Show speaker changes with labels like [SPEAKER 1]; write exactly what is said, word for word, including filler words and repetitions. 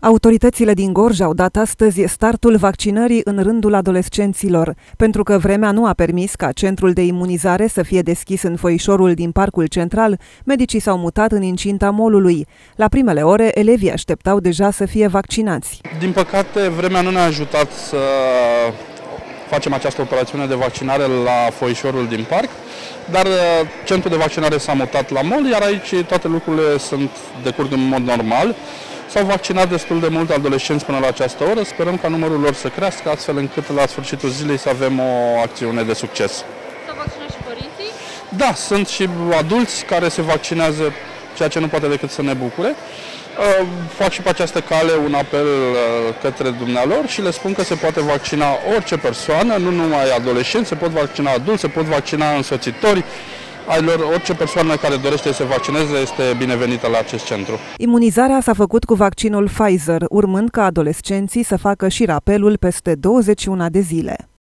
[SPEAKER 1] Autoritățile din Gorj au dat astăzi startul vaccinării în rândul adolescenților. Pentru că vremea nu a permis ca centrul de imunizare să fie deschis în foișorul din Parcul Central, medicii s-au mutat în incinta molului. La primele ore, elevii așteptau deja să fie vaccinați.
[SPEAKER 2] Din păcate, vremea nu ne-a ajutat să facem această operațiune de vaccinare la foișorul din parc, dar centrul de vaccinare s-a mutat la mol, iar aici toate lucrurile sunt decurg în mod normal. S-au vaccinat destul de mulți adolescenți până la această oră, sperăm ca numărul lor să crească, astfel încât la sfârșitul zilei să avem o acțiune de succes.
[SPEAKER 3] S-au vaccinat și părinții?
[SPEAKER 2] Da, sunt și adulți care se vaccinează, ceea ce nu poate decât să ne bucure. Fac și pe această cale un apel către dumnealor și le spun că se poate vaccina orice persoană, nu numai adolescenți, se pot vaccina adulți, se pot vaccina însoțitori ai lor, orice persoană care dorește să se vaccineze este binevenită la acest centru.
[SPEAKER 1] Imunizarea s-a făcut cu vaccinul Pfizer, urmând ca adolescenții să facă și rapelul peste douăzeci și una de zile.